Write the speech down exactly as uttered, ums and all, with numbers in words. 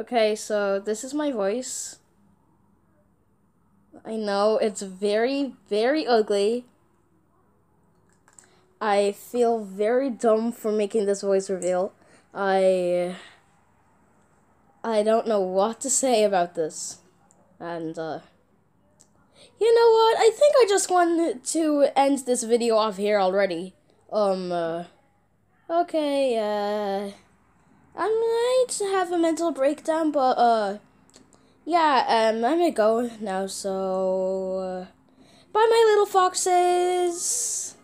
Okay, so this is my voice. I know it's very, very ugly. I feel very dumb for making this voice reveal. I I don't know what to say about this. And uh you know what? I think I just want to end this video off here already. Um uh okay, uh I might have a mental breakdown, but uh yeah, um I'm gonna go now, so uh, bye my little foxes.